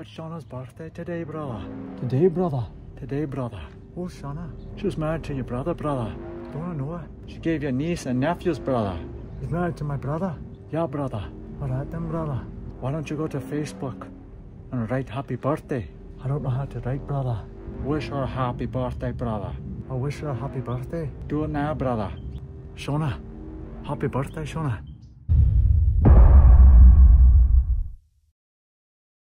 It's Shauna's birthday today, brother. Today, brother. Today, brother. Oh, Shauna. She was married to your brother, brother. Don't I know her? She gave your niece and nephews, brother. She's married to my brother? Yeah, brother. Alright then, brother. Why don't you go to Facebook and write happy birthday? I don't know how to write, brother. Wish her a happy birthday, brother. I wish her a happy birthday. Do it now, brother. Shauna. Happy birthday, Shauna.